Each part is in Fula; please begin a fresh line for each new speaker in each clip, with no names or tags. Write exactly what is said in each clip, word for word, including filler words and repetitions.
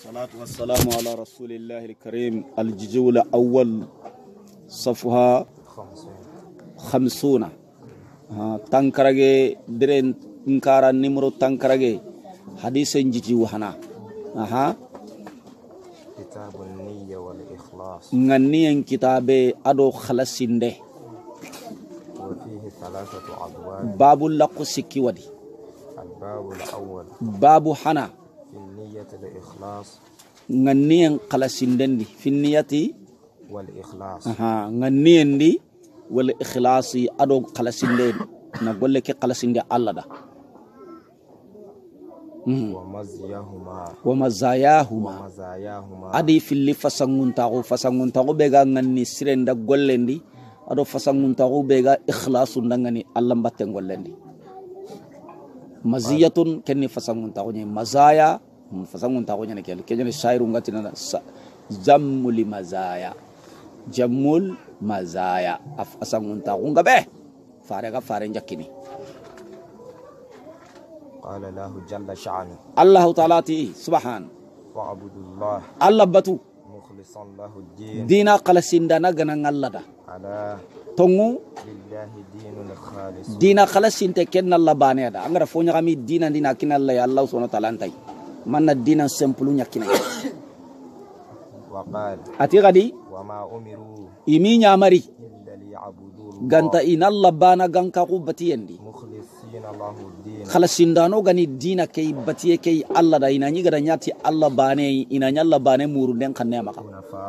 والصلاة والسلام على رسول الله الكريم. الجزء الأول صفحة خمسون. تنكرجي درين نكارا نمرو تنكرجي حديث جيجي وحنا. أها.
كتاب النية والإخلاص.
نغنيين كتابي أدو خلصينده.
وفيه ثلاثة أبواب.
باب اللقو سكي ودي.
الباب الأول.
باب حنا.
في النية الإخلاص.
نغنيين خلصيندن دي في النية
والإخلاص.
أها نغنيين دي والإخلاص أدو خلصيندن. نقول لك خلصينده الله ده.
ومزياهما
ومزاياهما
ومزاياهما
adi filli fasanguntago fasanguntago bega ngani sirenda gollendi ado fasanguntago bega ikhlasu ndangani Allah mbatte gollendi maziyatun kenni fasanguntago ni mazaya fasanguntago ni kel kenni shairu ngati na jammul mazaya jammul mazaya fasanguntago ngabe fare ga fare njakini.
قال له جل شأنه
الله تعالى سبحان
وعبد الله
الله بتو
مخلصا له الدين
دينا قلسندنا غنان الله دا
على
تونغو
لله دين الخالص
دينا قلسنت كن الله بانيا دا انغرا فونيا غامي دينا دينا كن الله يا الله سبحانه وتعالى انتي من دينا سمبلو نياكينا
وقال
اتي غدي
وما امروا
يمي نيامري
الا ليعبدوا
غانتا ان الله بانا غانكا كو بتيندي
مخلصين له الدين
خلسندانو غني دينا كي بتيه كي الله دا ينا ني غدا نياتي الله باني ان الله باني مورو دين خنيا مكا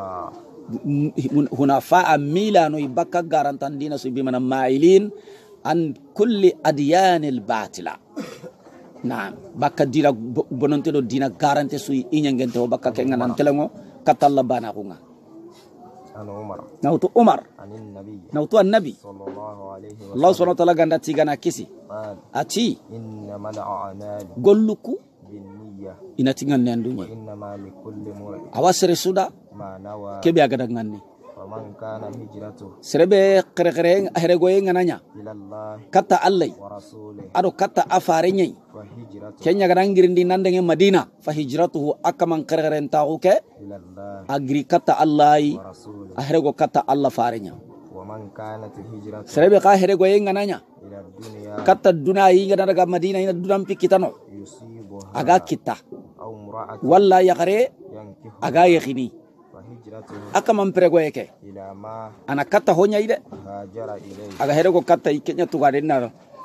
هنفاء ميلانو يبكا غارانتان دينا سو بمن مايلين عن كل اديان الباطله. نعم بكا دينا بونونتو دينا غارانتي سو ينغنتو بكا كينغان تلمو كتالله بانا كوغا
انا عمر
نوتو عمر
عن النبي
نوتو النبي
صلى الله عليه وسلم
الله سبحانه وتعالى غاندا تيغانا كيسي
قال
اتي
انما الاعمال
غولوكو
بالنية
ina tingan nan dunya
وانما لكل امرئ
awasre suda
ما نوى
kebe aga danganni
ومن كان هجرته
serebe kere kere here goye ngananya
الى الله
kata allai
ورسوله
ado kata afare nyai
فهجرته
kenya garangirindi nandenge madina fa hijratuhu akaman kere kere ntagu ke
الى الله
agri kata allai
ورسوله
ahere go kata allah farenya
ومن كانت هجرته
serebe ka here goye ngananya
الى الدنيا
kata dunayi ga daga madina ina dudam pikitano
يصيبها
aga kita
او امرأة
walla yaqare
ينكحها
aga yakhini
فهجرته
akaman pere goye ke
الى ما
ana kata honya ide
هاجر اليه
aga here go kata ikenya tugade na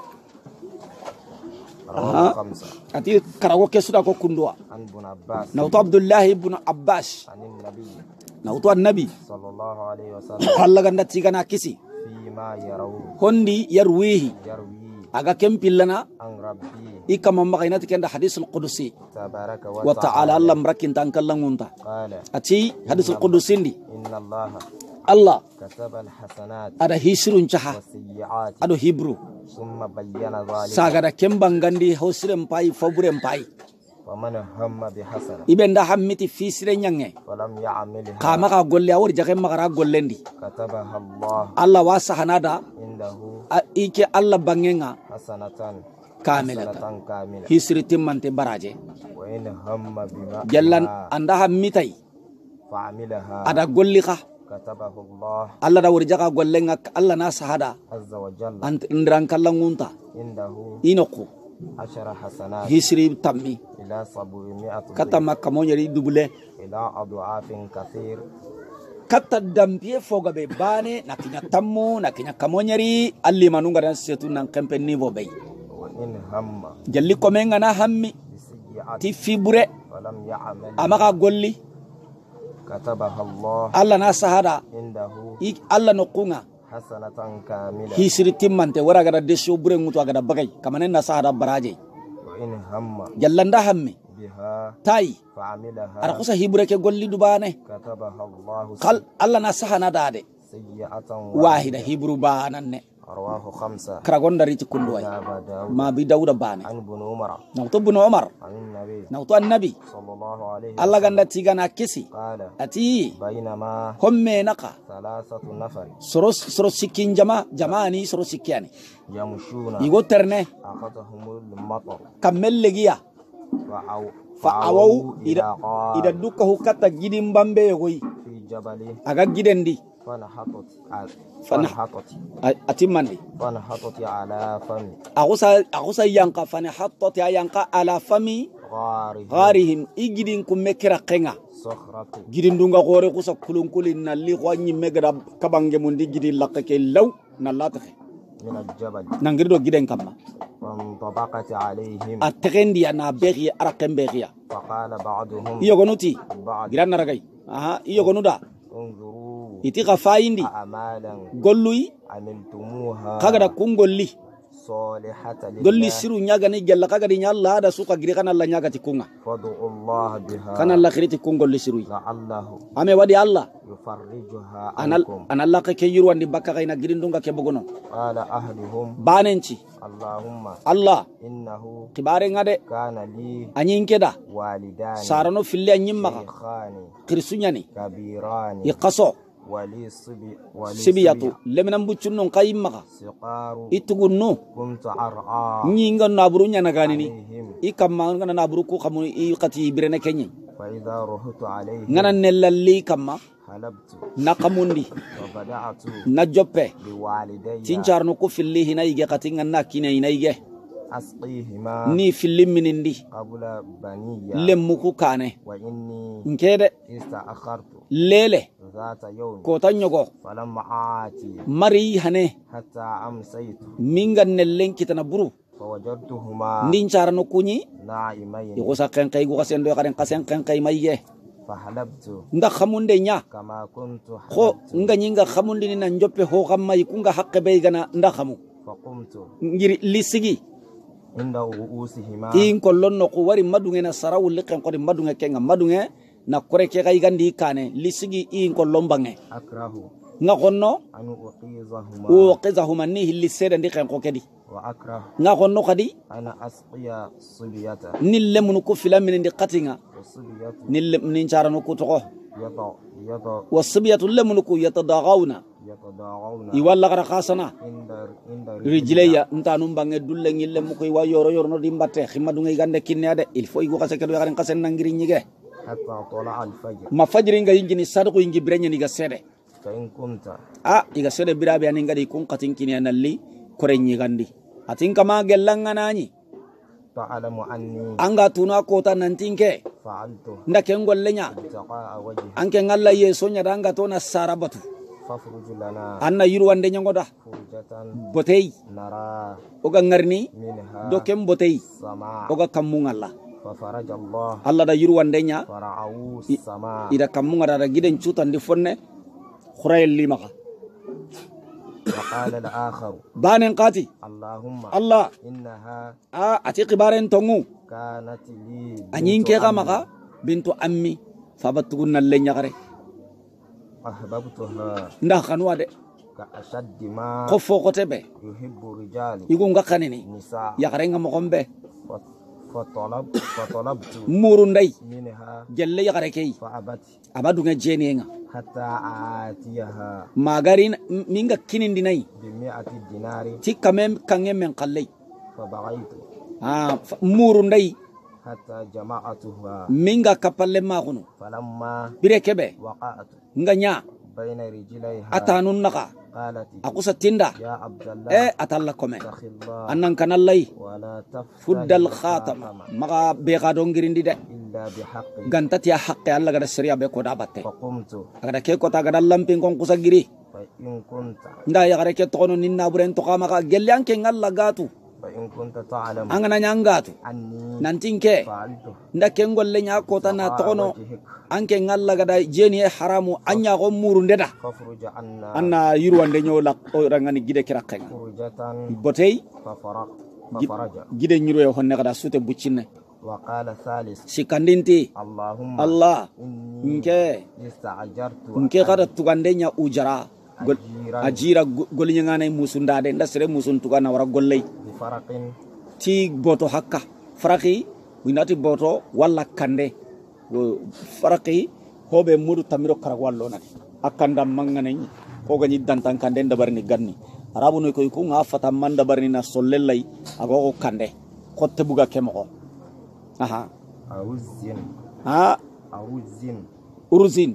رواه خمسة
ati karago ke suda ko kundwa
عن ابن عباس
nautu abdullah ibn abbas
عن النبي
nautu annabi
صلى الله عليه وسلم
Allah ganda tigana kisi
فيما يروه
hondi yarwihi
يروي
aga kempillana
عن ربي
ikama makainati kenda hadis al-qudusi
تبارك
wa ta'ala
وتعالى
Allah mrakin tankallangunta
قال
ati hadis al-qudusi ndi
إن الله
Allah
كتب الحسنات
ada hisrun chaha
والسيئات
ado hibru
ثم بين ذلك
sagada kembangandi hosrem pai faburem pai
ومن هم بحسنة
ibenda hammiti fisire nyange
ولم يعملها
kama ka golle awor jage magara gollendi
كتبها الله
Allah wasa hanada
عنده
ike Allah bangenga
حسنة
kamilatan
حسنة كاملة
hisri timmante baraje
وإن هم بما
jallan anda hammitai
فعملها
ada golli kha
كتبه الله
Allah da wuri jaga gollenga Allah na sahada
عز وجل
ant ndran kallangunta
عنده
inoko
عشر حسنات
hisri tammi
إلى سبعمائة
kata
ضعف
makka monyari dubule
إلى أضعاف كثير
kata dampie foga be bane nakinya tammo nakinya kamonyari alli manunga dan setu nan kempe nivo bay
وإن هم
jalli komenga na hammi
بسيئة
ti fibre
ولم يعمل
amaka golli
كتبها الله
Allah na sahada
عنده
i Allah nokunga
حسنة كاملة
hisri timmante wara gada desho bure ngutu agada bagay kamanen na sahada baraje
وإن هم
jallanda hammi
بها
tai
فعملها
ara kusa hibre ke golli dubane
كتبها الله
kal Allah na sahana dade
سيئة
wahida hibru bananne
رواه خمسة
karagonda riti kunduwa
أبا داود
ma bi dauda bane
عن ابن عمر
nautu ibn umar
عن النبي
nautu annabi
صلى الله عليه
Allah
وسلم
ganda tigana kisi
قال
ati
بينما
homme naka
ثلاثة نفر
soro soro sikin jama jamani soro sikiani
يمشون
igo terne
أخذهم المطر
kamelle giya
وعو
fa'awaw ida ida dukahu katta gidin bambe yoy
في جبل
aga gidendi
فنحطت
فنح-
فنحطت
atimandi
فنحطت على فم
agusa agusa yanka fani hattot ya yanka ala fami
غاره
gharihim igidin kumme kira kenga
صخرة
gidin dunga gore kusa kulun kulin nalli khwanyi megada kabange mundi gidin lakke law nallata
من الجبل
nangirdo giden kamma
فانطبقت عليهم
ategendi na begi arakem begia
فقال بعضهم
iyo gonuti
بعض
gidan naragai aha iyo gonuda
انظروا
iti khafayindi
أعمالا
golluyi
عملتموها
kagada kungolli
صالحة
golli
لله
siru nyaga ni gella kagadi nyalla da suka giri kana la nyaga tikunga
فادعوا الله بها
kana la khiriti kungolli siru
لعله
ame wadi Allah
يفرجها
anal
عنكم
analla ka ke yirwandi bakka kaina girindunga ke bogono
قال أهلهم
banenci
اللهم
Allah
إنه
kibare ngade
كان لي
anyinkeda
والدان
sarano fille anyimma
شيخان
kirsunyani
كبيران
iqaso
ولي صبي ولي
sibiyatu leminan buccunnon kayimma
سقار
itugunnu
كنت أرعى
nyinga naburu nyana ganini
عليهم
ikamma ngana naburu ku kamu iqati birene kenyi
فإذا رحت عليهم
ngana nellalli kamma
حلبت
nakamundi
وبدأت
najoppe
بوالدي
cincarno ku filli hinayige kati nganna kine hinayige
أسقيهما
ni filli minindi
قبل بني
lemmuku kane
وإني
nkede
استأخرت
lele
ذات يوم
kota nyogo
فلما آتي
mari hane
حتى أمسيت
minga nellen kitana buru
فوجدتهما
ndin carno kunyi
نائمين
igusa kenkay gu kasendo karen kasen kenkay mayye
فحلبت
nga khamunde nya
كما كنت
ko
حلبت
nga nyinga khamundi ni na njoppe ho kamma ikunga hakke be gana nda khamu
فقمت
ngiri lisigi
عند رؤوسهما
in kollon no ko wari madunge na sarawul liqen ko madunge kenga madunge na kore ke kay gandi kane lisigi in kollon bange
أكره
nga konno
أن أقيظهما
o qizahuma ni hilli sede ndi ken ko kedi
وأكره
nga konno kadi
أن أسقي الصبية
nille mun ko filamin ndi qatinga
والصبية
nille min charano ko to
يضع يضع
wasbiyatu lemunu ku yatadagawna
يتداعون
iwalla gara khasana
عند عند
rijileya ntanum bange dulle ngille mu koy wa yoro yoro no dimbatte khimadu ngay gande kinne ade il faut igu khase kedo yaren khasen nangiri nyige
حتى طلع الفجر
ma fajri nga yingi ni sadqu yingi brenya ni ga sede
فإن كنت
a iga sede birabe ani ngadi kun katin kini analli korenyi gandi atin kama gellanga nani
تعلم أني
anga tuna kota nantinke
فعلته
nda ken gollenya
ابتغاء وجهك
anke ngalla yeso nya danga tona sarabatu
فافرج لنا
anna yurwande nyangoda
فرجة
botei
نرى
oga ngarni
منها
do kem botei
السماء
oga kamungalla
ففرج الله
alla da yurwande nya
فرعوا السماء
ida kamunga da giden cutandi fonne khurayel limaka
وقال الآخر
banen qati
اللهم
Allah
إنها
a ati qibaren tongu
كانت لي بنت
anyin ke ga
عمي
maka bintu ammi fabatugun nallenya gare
أحببتها
nda khanwa de
كأشد ما
ko fo ko tebe
يحب الرجال
igunga kanini
النساء
ya garenga mo gombe
فط- فطلب فطلبت
muru ndai
منها
gelle ya gare kei
فأبت
abadunga jenienga
حتى آتيها
magarin minga kinindi nai
بمئة دينار
tikka mem kange men qallai
فبغيت
ah muru ndai
حتى جمعتها
minga kapalle ma gunu
فلما
bire kebe
وقعت
nganya
بين رجليها
atanun naka
قالت
akusa tinda
يا عبد الله
e atalla kome
اتق الله
annan kanallai
ولا تفتح
fuddal khatama maga be ga dongirindi de
إلا بحق
gantati ya haqqe alla gada seriya be ko da batte
فقمت
agada ke ko ta gada lampin kon kusagiri
فإن كنت
nda ya gare ke to kono ninna buren to kama ka gelle anke ngalla gatu
فإن كنت تعلم
angana nyangatu
أني
nantinke
فعلته
nda ken golle nya ko ta na to kono
وجهك
anke ngalla gada jeni e haramu anya go muru ndeda
فافرج عنا
anna yurwande nyola o rangani gide kirakenga
فرجة
botei
ففرق ففرج
gide nyiro e honne gada sute buccinne
وقال ثالث
sikandinti
اللهم
Allah
إني
nke
استعجرت
nke kada tugande nya ujara Gol-
أجيرا
ajira golinya ngane musundade nda sere musun tugana wara gollei
بفرق
ti boto hakka faraki winati boto walla kande Wo- faraki hobe mudu tamiro karagwallo nati akanda mangane ko ganyi dantan kande ndabarni ganni arabu no koy ko ngafata manda barni na sollelai ago kande kotte buga kemo aha
أرز
ha
أرز
uruzin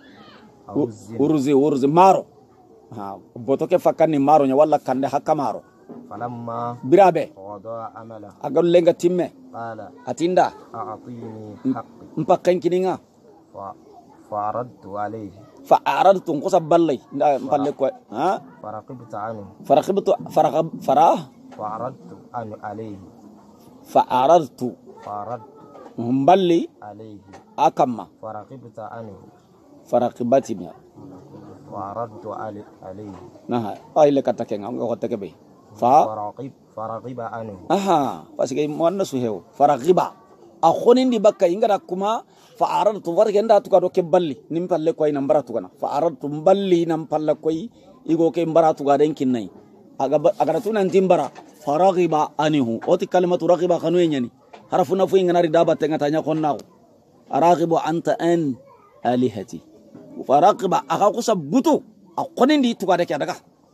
أرز
uruzi uruzi maro ha boto ke fakani maro nya walla kande hakka maro
فلما
birabe
قضى عمله
agal lenga timme
قال
atinda
أعطيني حقي
mpakken kininga
ف- فعرضت عليه
fa aradtu ngosa ballay nda palle ko ha
فرقبت عنه
faraqibtu faraqab farah
فعرضت عنه عليه
fa aradtu
فعرضت
mballi
عليه
akamma
فرقبت عنه
faraqibati mi
فعرضت علي- عليه
naha aile katake ngam ko teke be fa
فرقب فرغب عنه
aha pasike monna su hew faraqiba akhonin di bakka ingara kuma fa aradtu wargenda to kado ke balli nim palle koy nam baratu kana fa aradtu balli nam palle koy igo ke baratu ga den kinnai aga aga tunan timbara faraqiba anihu oti kalimatu raqiba kanu yenyani harafuna fu ingana ridaba tenga tanya konna araqibu anta an alihati faraqiba aga kusabutu akhonin di to kado ke daga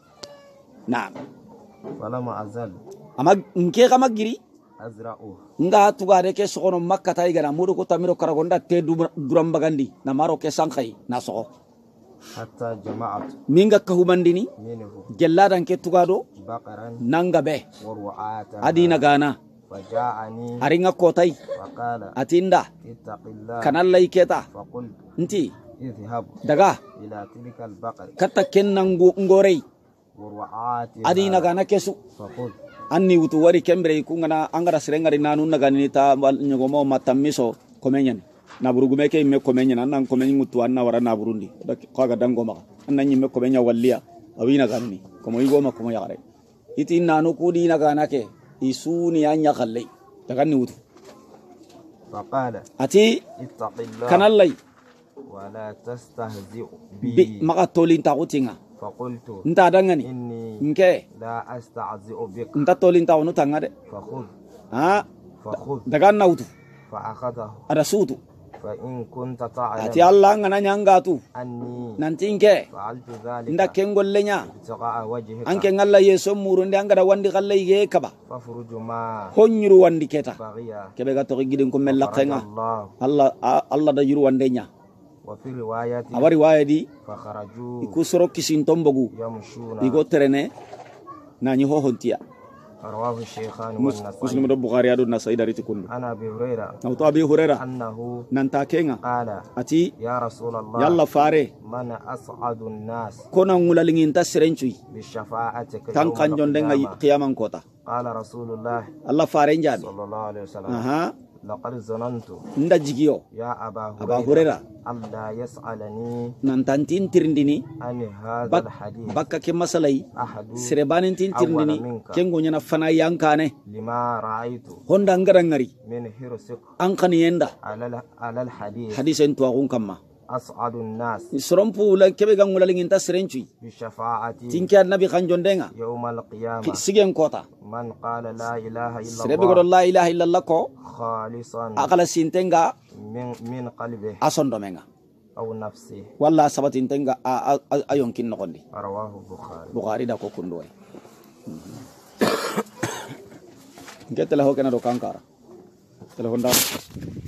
na
فلما أزل
ama nke kama giri
أزرعه
nga tugade ke sokono makka tay gana mudu ko tamiro karagonda te duram bagandi na maro ke sankai na soko
حتى جمعت
minga kahumandini
منه
gelladan ke tugado
بقرا
nanga be
ورعاة
adina gana
فجاءني
aringa kotai
فقال
atinda
اتق الله
kanallai keta
فقلت
nti
اذهب
daga
إلى تلك البقر
kata kennangu ngorei
ورعاتها
adina gana kesu
فقل
anni wutu wari kembre ku ngana angara serengari nanu naga ni ta nyogomo matamiso komenyen na burugume ke me komenyen nan komenyen mutu anna wara na burundi ko ga dango maka annan yimme komenya walliya awina ganni komo yigo ma komo yagare iti nanu ku di naga nake isuni anya khalle daga ni wutu
فقال
ati
اتق الله
kanallai
ولا تستهزئ
bi
بي
maka tolin ta utinga
فقلت
nta dangani
إني
nke
لا أستعزئ بك
nta tolin ta unu tangade
فخذ
ha
فخذ
daga na wutu
فأخذه
ada sutu
فإن كنت
ati
تعلم
Allah ngana nyanga tu
أني
nanti nke
فعلت ذلك
nda kengollenya
ابتغاء وجهك
anke ngalla yeso murundi angada wandi kallai ge kaba
فافرج ما
honyuru wandi keta
بغي
kebe ga to gidin ko mella
فرج
kenga
الله
Allah a- Allah da yuru wandenya
وفي رواية
awari wayadi
فخرجوا
iku soro kisin tombogu
يمشون
igo terene nani ho hontia
رواه الشيخان
muslim
والنسائي
do bukhari adu nasai dari tikundu
عن أبي هريرة
na to abi hurera
أنه
nanta kenga
قال
ati
يا رسول الله
yalla fare
من أسعد الناس
kona ngulalingin ta serencui
بشفاعتك
tan
يوم
kanjon denga
القيامة
qiyaman kota
قال رسول الله
Allah fare njabi
صلى الله عليه وسلم
aha
لقد ظننت
nda jigiyo
يا أبا
aba
هريرة
hurera
ألا يسألني
nantantin tirindini
عن هذا
Bak-
الحديث
bakka ke masalai
أحد
serebanin tin
أول
tirindini
منك
kengo nyana fana yankane
لما رأيت
honda ngarangari
من حرصك
an kan yenda
على ال- على الحديث
hadisen to agun kamma
أسعد الناس
sorompu la kebe gangula lingin ta serencui
بشفاعتي
tinki annabi kanjon denga
يوم القيامة
sigen kota
من قال لا إله إلا
serebe godo
الله
la ilaha illallah ko
خالصا
akala sintenga
من من قلبه
asondo menga
أو نفسه
walla sabatin tenga a- a- a- ayonkin nogondi
رواه البخاري
bukhari da ko kundo ay ngetela ho kana do kankara telefon da